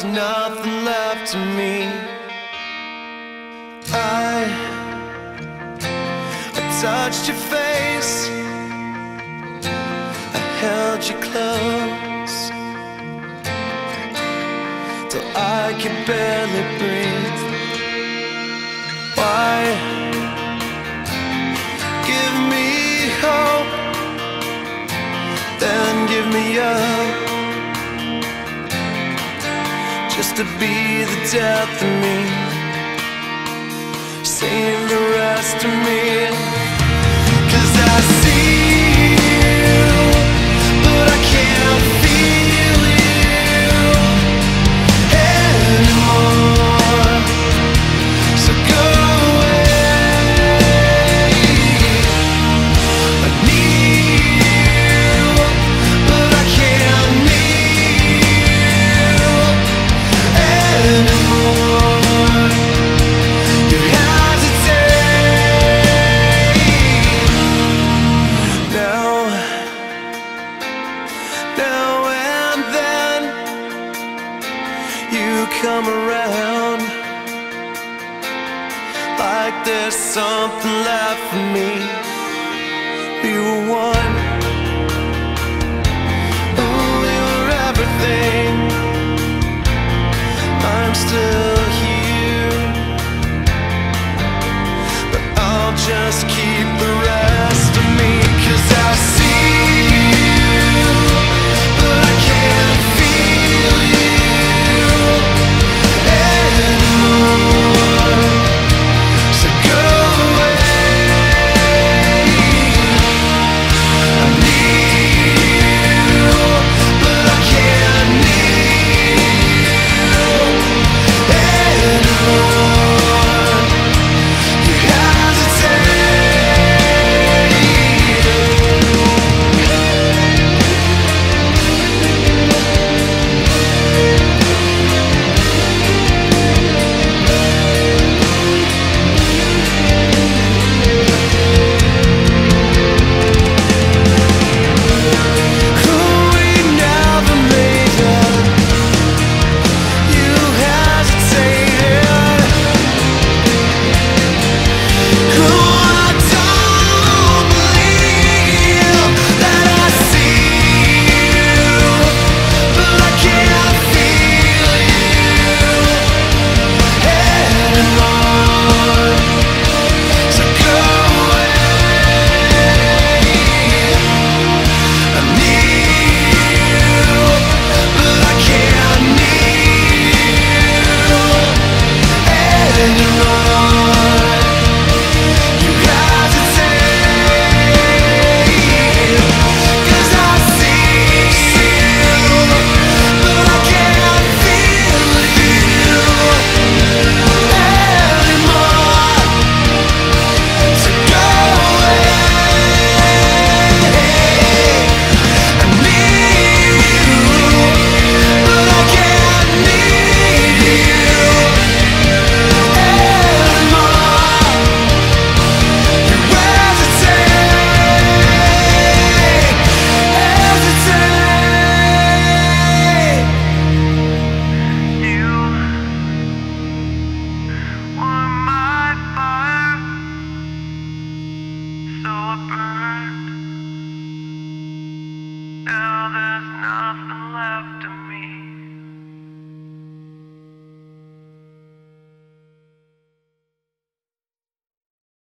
there's nothing left to me. I touched your face, I held you close till I could barely breathe. Why give me hope, then give me up, just to be the death of me? Save the rest of me, 'cause I see you, but I can't feel you anymore. So go away. I need you, but I can't need you anymore. You hesitate now and then. You come around like there's something left for me. We were one, oh, we were everything. I'm still here, but I'll just keep the rest of me. 'Cause I see you, but I can't feel you anymore. So go away. I need you, but I can't need you anymore. You hesitate. Who we never made up, you hesitated. Who I don't believe that I see you, but I can't feel you anymore. So go away. I need you, but I can't need you anymore. You hesitate, 'cause I see you, but I can't feel you anymore. So go away. I need you, but I can't need you anymore. You hesitate, hesitate. You were my fire, so I burned. Now there's nothing left